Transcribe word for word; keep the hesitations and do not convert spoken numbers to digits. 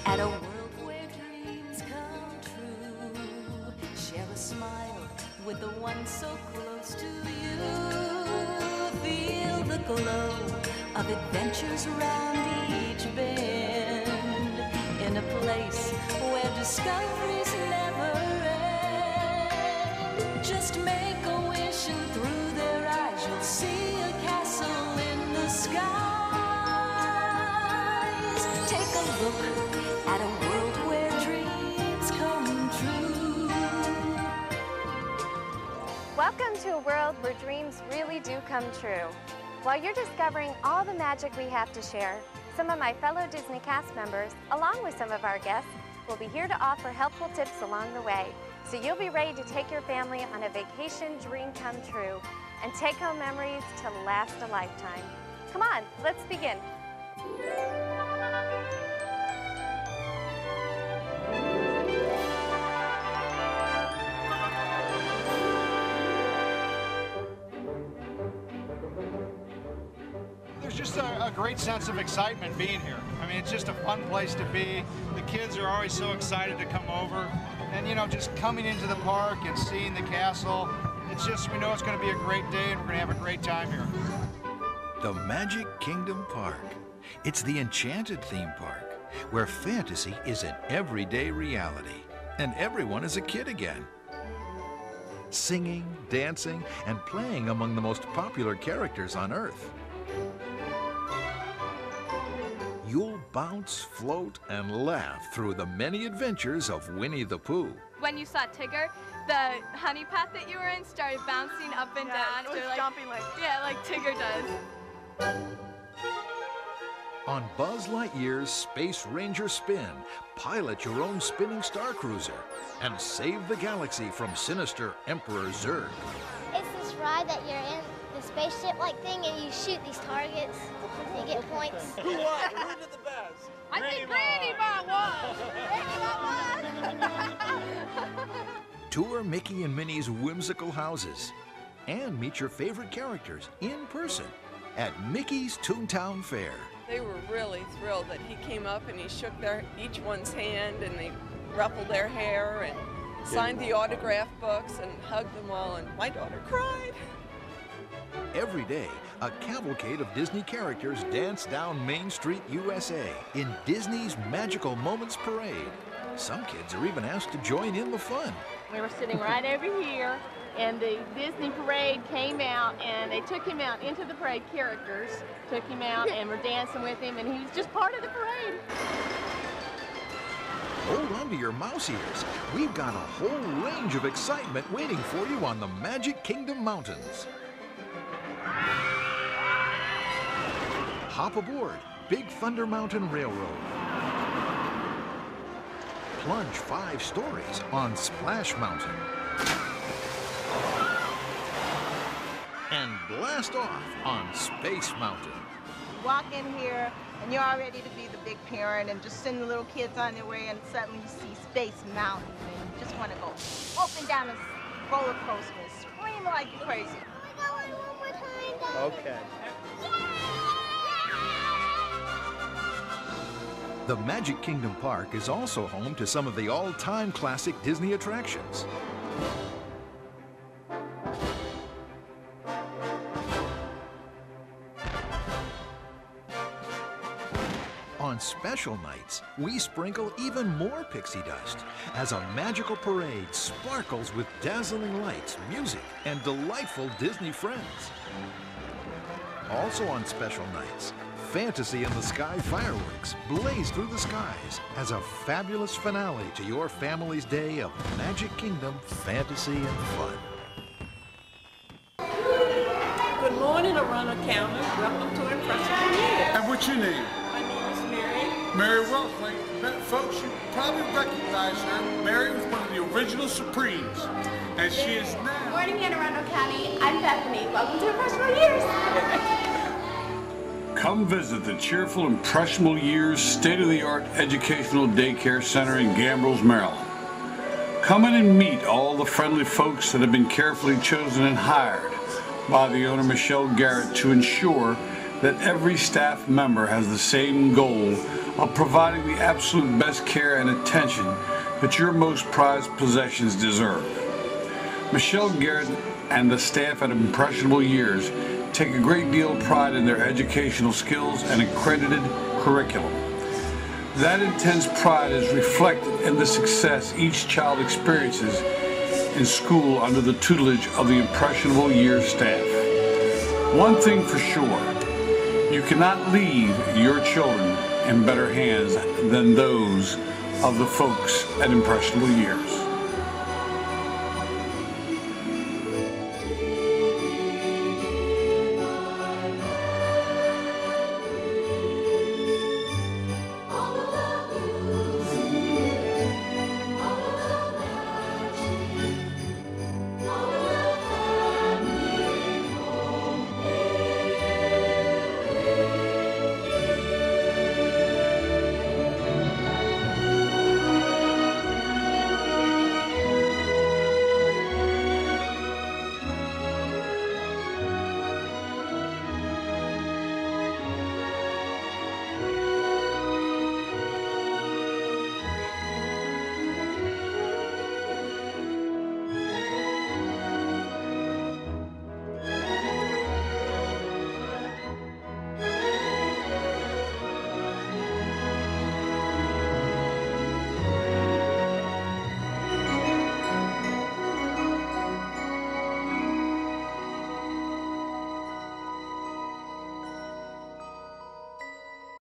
at a world where dreams come true. Share a smile with the one so close to you. Feel the glow of adventures around each bend, in a place where discoveries never end. Just make a wish and through their eyes you'll see a castle in the skies. Take a look at a world where dreams come true. Welcome to a world where dreams really do come true. While you're discovering all the magic we have to share, some of my fellow Disney cast members, along with some of our guests, will be here to offer helpful tips along the way, so you'll be ready to take your family on a vacation dream come true and take home memories to last a lifetime. Come on, let's begin. There's just a, a great sense of excitement being here. I mean, it's just a fun place to be. The kids are always so excited to come over. And, you know, just coming into the park and seeing the castle, it's just, we know it's going to be a great day and we're going to have a great time here. The Magic Kingdom Park. It's the enchanted theme park where fantasy is an everyday reality and everyone is a kid again. Singing, dancing, and playing among the most popular characters on Earth. You'll bounce, float, and laugh through the many adventures of Winnie the Pooh. When you saw Tigger, the honey path that you were in started bouncing up and yeah, down. It was like, jumping like... Yeah, like Tigger does. On Buzz Lightyear's Space Ranger Spin, pilot your own spinning star cruiser and save the galaxy from sinister Emperor Zurg. It's this ride that you're in, the spaceship-like thing, and you shoot these targets, and you get points. Who won? Who did the best? I think Granny Bot won. Granny Bot won. Tour Mickey and Minnie's whimsical houses and meet your favorite characters in person at Mickey's Toontown Fair. They were really thrilled that he came up and he shook their each one's hand and they ruffled their hair and signed the autograph books and hugged them all, and my daughter cried. Every day, a cavalcade of Disney characters dance down Main Street, U S A in Disney's Magical Moments Parade. Some kids are even asked to join in the fun. We were sitting right over here, and the Disney parade came out, and they took him out into the parade, characters took him out and were dancing with him, and he was just part of the parade. Hold on to your mouse ears. We've got a whole range of excitement waiting for you on the Magic Kingdom Mountains. Hop aboard Big Thunder Mountain Railroad. Plunge five stories on Splash Mountain. And blast off on Space Mountain. Walk in here and you're all ready to be the big parent and just send the little kids on their way, and suddenly you see Space Mountain and you just want to go up and down a roller coaster and scream like crazy. Oh, one more time, Daddy. Okay. The Magic Kingdom Park is also home to some of the all-time classic Disney attractions. On special nights, we sprinkle even more pixie dust as a magical parade sparkles with dazzling lights, music, and delightful Disney friends. Also on special nights, Fantasy in the Sky fireworks blaze through the skies as a fabulous finale to your family's day of Magic Kingdom fantasy and fun. Good morning, Arundel County. Welcome to Impressive Year. And what's your name? My name is Mary. Mary Wellesley. Folks, you probably recognize her. Mary was one of the original Supremes, and she is now... Good morning, Anne Arundel County. I'm Bethany. Welcome to Impressionable Years. Come visit the cheerful Impressionable Years state-of-the-art educational daycare center in Gambrills, Maryland. Come in and meet all the friendly folks that have been carefully chosen and hired by the owner, Michelle Garrett, to ensure that every staff member has the same goal of providing the absolute best care and attention that your most prized possessions deserve. Michelle Garrett and the staff at Impressionable Years take a great deal of pride in their educational skills and accredited curriculum. That intense pride is reflected in the success each child experiences in school under the tutelage of the Impressionable Years staff. One thing for sure, you cannot leave your children in better hands than those of the folks at Impressionable Years.